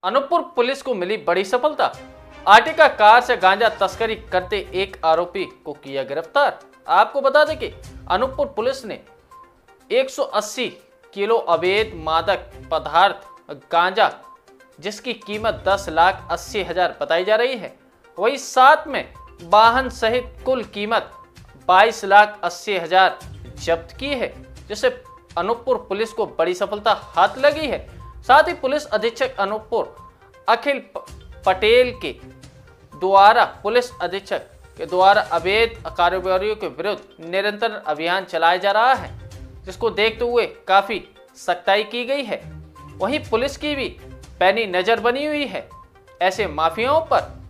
Anuppur police को मिली बड़ी सफलता। आर्टिका कार से गांजा तस्करी करते एक आरोपी को किया गिरफ्तार। आपको बता दें कि अनूपपुर पुलिस ने 180 किलो अवैध मादक पदार्थ गांजा, जिसकी कीमत 10,80,000 बताई जा रही है, वही साथ में वाहन सहित कुल कीमत 22,80,000 जब्त की है, जिससे अनूपपुर पुलिस को बड़ी सफलता हाथ लगी है। साथ ही पुलिस अधीक्षक अनूपपुर अखिल पटेल के द्वारा अवैध कारोबारियों के विरुद्ध निरंतर अभियान चलाया जा रहा है, जिसको देखते हुए काफी सख्ताई की गई है। वहीं पुलिस की भी पैनी नजर बनी हुई है ऐसे माफियाओं पर।